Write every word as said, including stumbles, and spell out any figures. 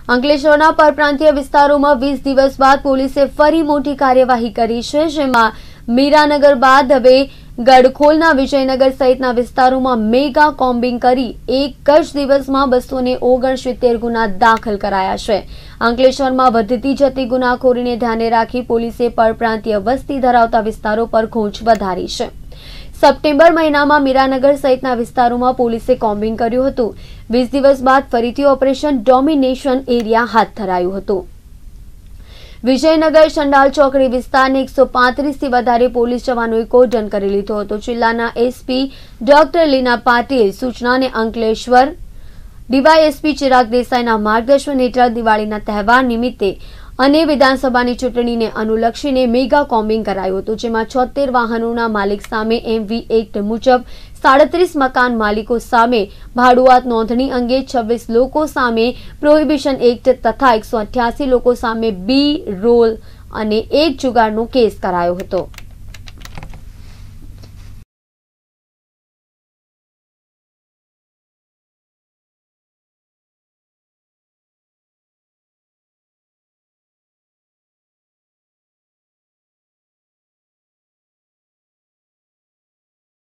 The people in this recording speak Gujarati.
અંકલેશ્વરના પરપ્રાંતીય વિસ્તારોમાં વીસ દિવસ બાદ પોલીસે ફરી મોટી કાર્યવાહી કરી છે, જેમાં મીરાનગર બાદ હવે ગડખોલના વિજયનગર સહિતના વિસ્તારોમાં મેગા કોમ્બિંગ કરી એક જ દિવસમાં બસો ને ઓગણસિત્તેર ગુના દાખલ કરાયા છે। અંકલેશ્વરમાં વધતી જતી ગુનાખોરીને ધ્યાને રાખી પોલીસે પરપ્રાંતીય વસ્તી ધરાવતા વિસ્તારો પર ઘૂંચ વધારી છે। સપ્ટેમ્બર મહિનામાં મીરાનગર સહિતના વિસ્તારોમાં પોલીસે કોમ્બિંગ કર્યું હતું। વીસ દિવસ બાદ ફરીથી ઓપરેશન ડોમિનેશન એરિયા હાથ ધરાયું હતું। વિજયનગર ચંડાલ ચોકડી વિસ્તારને એકસો પાંત્રીસ થી વધારે પોલીસ જવાનોએ કોર્ડન કરી લીધો હતો। જિલ્લાના એસપી ડોક્ટર લીના પાટીલ સૂચનાને અંકલેશ્વર ડીવાયએસપી ચિરાગ દેસાઈના માર્ગદર્શન હેઠળ દિવાળીના તહેવાર નિમિત્તે અને વિધાનસભાની ચૂંટણીને અનુલક્ષીને મેગા કોમ્બિંગ કરાયું હતું, જેમાં છોતેર વાહનોના માલિક સામે એમવી એક્ટ મુજબ સાડત્રીસ મકાન માલિકો સામે ભાડુઆત નોંધણી અંગે છવ્વીસ લોકો સામે પ્રોહિબિશન એક્ટ તથા એકસો અઠ્યાસી લોકો સામે બી રોલ અને એક જુગારનો કેસ કરાયો હતો।